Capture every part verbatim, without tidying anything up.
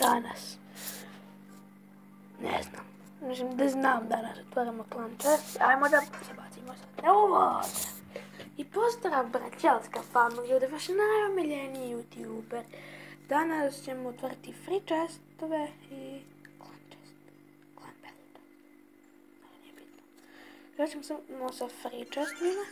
danas? Ne znam. Mislim da znam danas otvaramo Clan Chest. Ajmo da se bacimo sad na uvod. I pozdrav braćalska familija, da je vaš najomiljeniji youtuber. Danas ćemo otvoriti free chestove i Clan Chest. Clan Pellet. No, nije bitno. Krećemo samo sa free chestovima.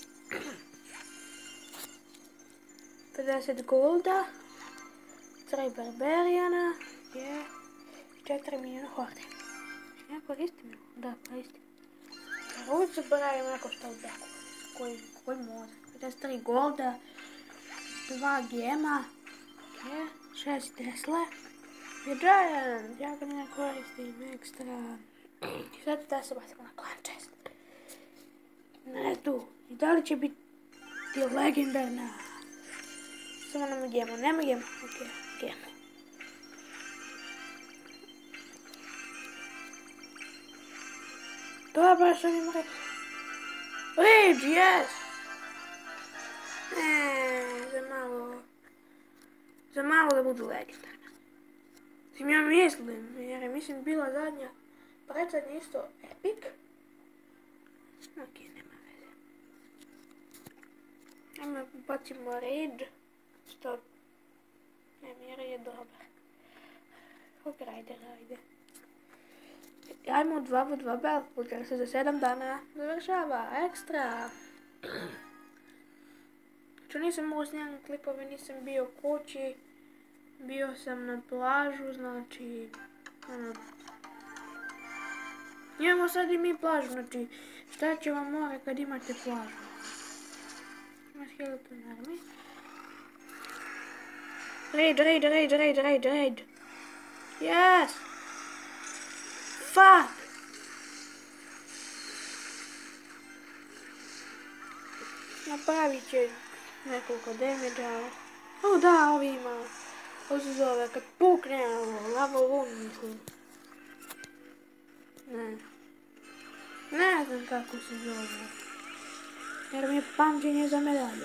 pedeset golda. tri barbarijana. Je. četiri milijuna horde. Ja koristim? Da, koristim. Uvijek zaboravim neko što u beku. Koji, koji može. pedeset tri golda. dva gema. Je. šest Tesla. Je Giant. Ja ga ne koristim ekstra. I sad da se bacimo na Clan Chest. Ne tu. I da li će biti legendarna? Samo nema gemu. Nema gemu. Ok, gemu. Dobro, što mi mre... Rage, yes! Eee, za malo... Za malo da budu legendarne. Tim ja mislim, jer je mislim bila zadnja... Predzadnja isto epic. Ok, nema veze. Ajmo bacimo Rage. Stop. Ne, jer je dobar. Ok, rajde, rajde. Ajmo dva po dva Beltboot, jer se za sedam dana završava. Ekstra! Što nisam mogu snimati klipove, nisam bio kući. Bio sam na plažu, znači... Ono... Imamo sad i mi plažu, znači... Šta će vam more kad imate plažu? Ima skeleton army. Raid, raid, raid, raid, raid, raid! Yes! Fuck! Napravit će nekoliko damage-a. O da, ovi ima. Ovo se zove kad pukne ovo, lava lun, mislim. Ne. Ne znam kako se zove. Jer mi je pamćenje za medalju.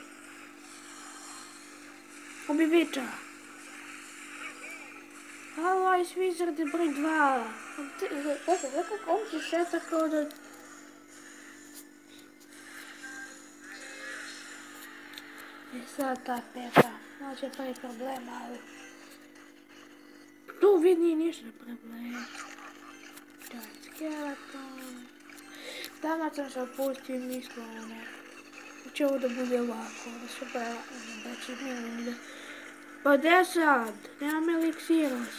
Ubivića. Halo, Ice Wizard broj dva. Kako, kako, on se šeta kao da... I sad ta peta. Znači je prvi problem, ali... Tu vidi ništa problem. Giant skeleton. Danas sam se opustio i mislio ono... Hoće ovo da bude ovako, da se ba... Da će mi da... Pa gdje sad? Nemam eliksiros.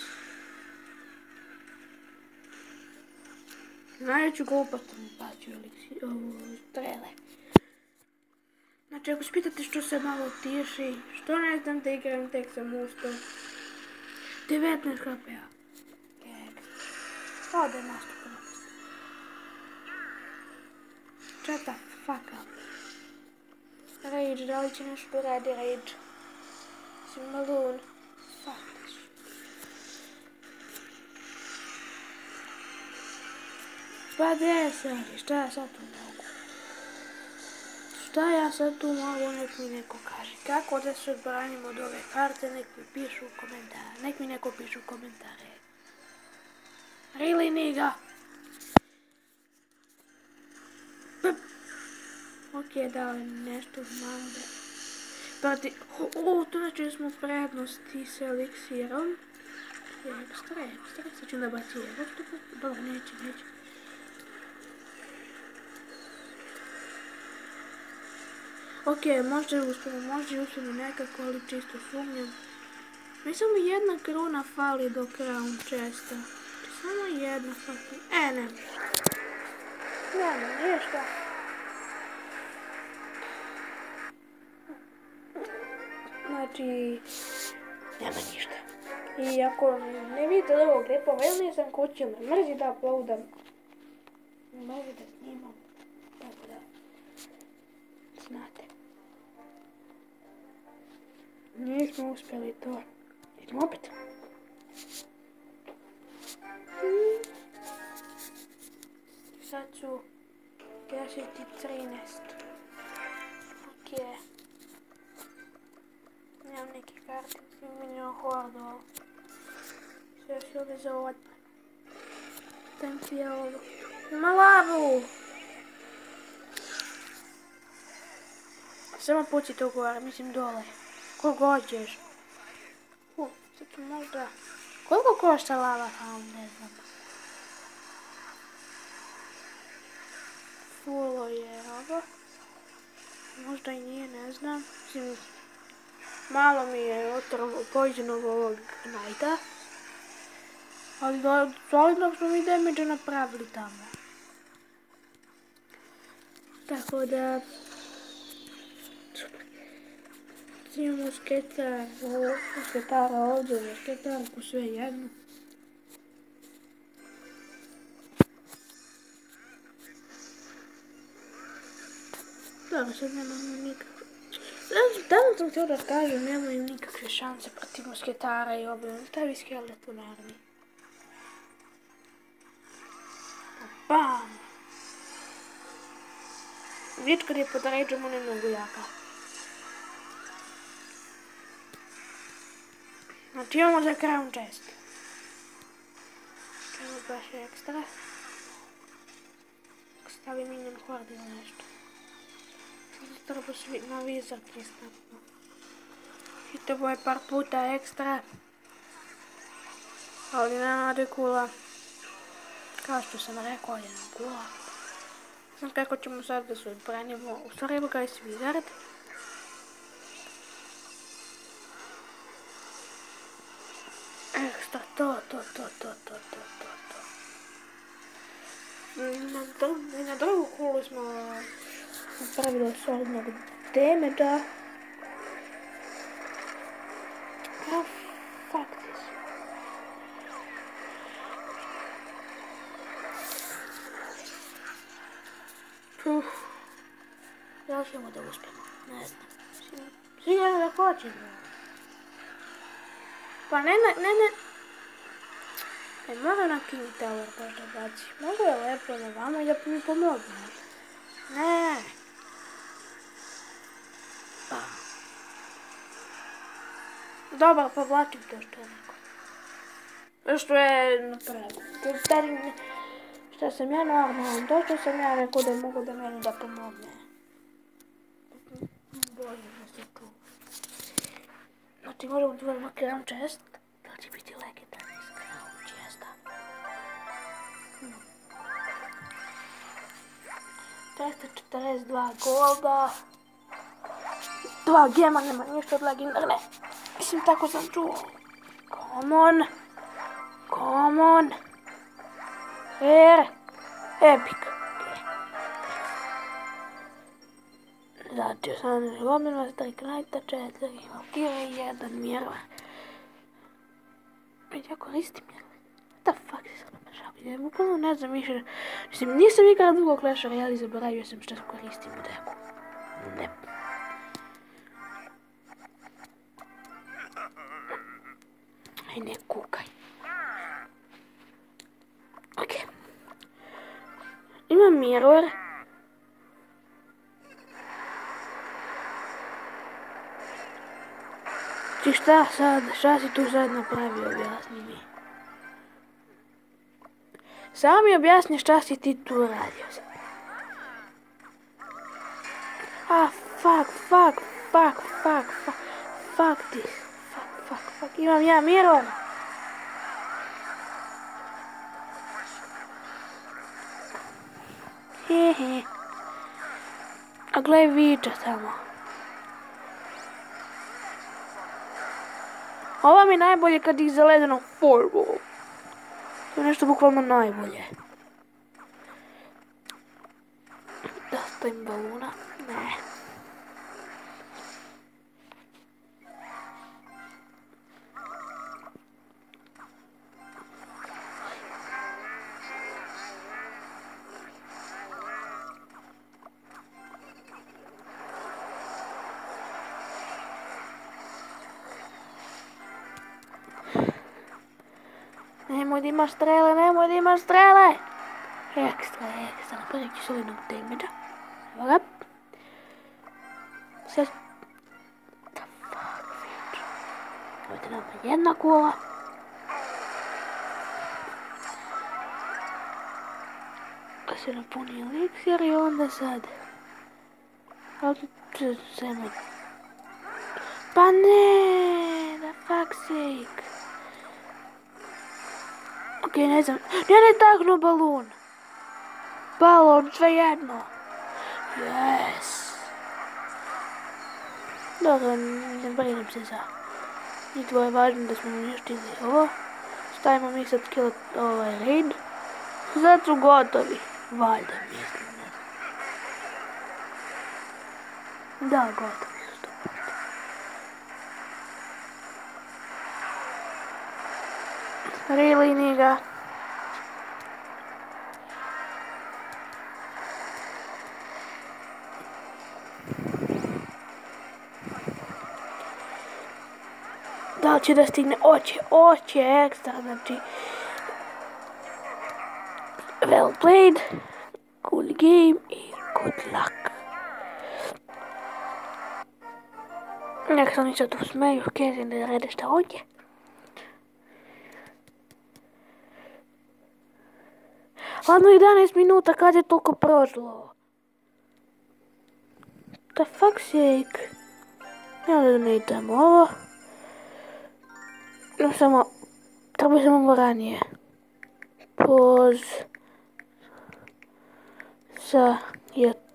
Najveću glupost sam bacio eliksir... Ovo... strele. Znači, ako se pitate što se malo tiši, što ne znam da igram, tek sam ustao. devetnaest H P-a. Kao da je nastupno. Shut the fuck up. Rage, da li će nešto radi Rage? Mislim, balloon. Fuck this. Pa gdje sad? Šta ja sad tu mogu? Šta ja sad tu mogu, nek mi neko kaže. Kako da se odbranim od ove karte, nek mi pišu u komentare. Nek mi neko pišu u komentare. Really, nigga? Ok, da li nešto malo da... Prati... O, to znači da smo prednosti s eliksirom. Ekstra, ekstra. Sad ću da baci evo što... Dobro, neće, neće. Ok, možda uspijemo, možda uspijemo nekako, ali čisto sumnjam. Mi samo jedna kruna fali do Crown Chesta. Samo jedna fali. E, ne. Nema, ništa. Znači, nema ništa. I ako ne vidite od ovog klipa, veli nisam kući, me mrzi da uploadam. Mrzi da snimam. Tako da, znate. Nismo uspjeli to. Idemo opet. Sad ću gasiti trinaest. Ok. Nemam neki karti, milion hordova. Jos je vezovat. Tem fijolu. Ima lavu! Samo puci to gore, mislim dole. Ko gođeš. U, sad ću možda... Koliko košta lava? A, ne znam. Fulo je ovo. Možda i nije, ne znam. Mislim, malo mi je otrlo poiđenog ovog Knighta. Ali do solidnog smo mi damage napravili tamo. Tako da... Imamo musketar, musketara ovdje, musketarku, sve jedno. Dobro, sad nemamo nikakve... Tamo sam htio da kažem, nemaju nikakve šanse protiv musketara i obranu. Stavi skeleton armi. Bam! Vidite kad je pod rageom, on je mnogo jaka. Znači imamo za crown chest. Imamo baš ekstra. Stavi minion horde ili nešto. Sada treba svi na vizor pristupno. I to boje par puta ekstra. Ali nema dekula. Kao što sam rekao, je nam kula. Znam kako ćemo sad da se odbranimo. U stvari evo ga i Wizard. Ekstra, to, to, to, to, to, to, to, to. I na drugu kulu smo napravili solidnog damage-a. Oh, fuck this. Puh. Da li ćemo da uspijemo? Ne znam. Sigurno da hoćemo. Pa ne, ne, ne, ne. E, moram na King Tower baš da baci. Mogu je lepo na vama i da mi pomogu. Ne. Pa. Dobar, povlačim to što je neko. Što je napravio. Što sam ja normalno, to što sam ja rekao da mogu da meni da pomogne. Bolje da se tu. Znači možemo da imamo crown chest. To će biti legendarni iz crown chesta. Hmm. tresta četrdeset dva golda. Dva gema, nema ništa od legendarne. Mislim, tako sam čuo. Come on. Come on. Fair. Epic. Znači, osamnaest gomila, tri Knighta, četiri Valkyrie i jedan Mirror. Vidi, ja koristim Mirror. What the fuck se sad našao? Ja bukvalno ne znam više. Mislim, nisam nikada dugo Clash Royale i zaboravio sam što koristim u deku. Ne. Aj, ne kukaj. Ok. Imam Mirror. Ti šta sad, šta si tu sad napravio, objasni mi. Samo mi objasni šta si ti tu radio sad. Ah, fuck, fuck, fuck, fuck, fuck, fuck this, fuck, fuck, fuck, imam ja Mirror. Hehe. A gledaj viča tamo. Ovo mi je najbolje kad ih zaledeno forball. To je nešto bukvalno najbolje. Da stavim baluna? Ne. Nemoj da imaš strele, nemoj da imaš strele! Ekstra, ekstra, napravit ću solidnog damage-a. Evo ga. Sad... The fuck, bitch. Ovdje nama jedna kula. se napuni eliksir i onda sad... Pa ne, da fuck sake. Okej, ne znam. Ja ne taknu balun. Balon, sve jedno. Yes. Dobro, ne brinem se za. I to je važno da smo uništili ovo. Stavimo mi sad kill ovaj raid. Sad su gotovi. Valjda mislim. Da, gotovi su sto posto. Really, nigga? Da li će da stigne? Oće, oće, ekstra, znači... Well played, cool game i good luck. Neka se oni sad tu smeju, Kevin da rade šta hoće. Ladno jedanaest minuta, kad je toliko prošlo? The fuck sake. Ja da ne idem ovo. No samo, treba samo ranije. Poz. Sa jt.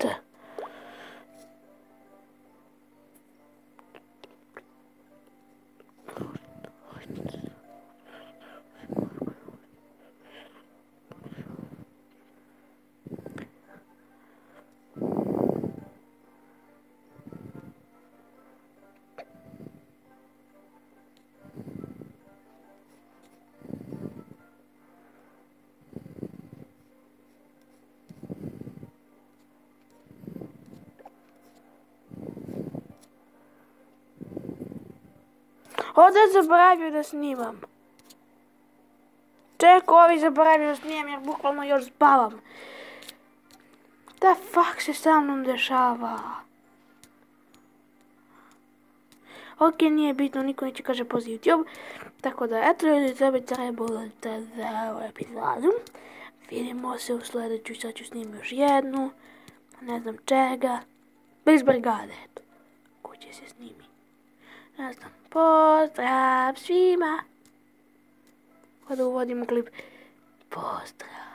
Ovdje zaboravio da snimam. Ček, ovi zaboravio da snimam jer bukvalno još spavam. Da fuck se sa mnom dešava? Ok, nije bitno, niko neće kaže pozi YouTube. Tako da, eto ljudi, to bi trebalo za ovu epizodu. Vidimo se u sljedeću, sad ću snimiti još jednu. Ne znam čega. Bez brigade, eto. Kuće se snimi. Ne znam, pozdrav svima. Kada uvodim klip. Pozdrav.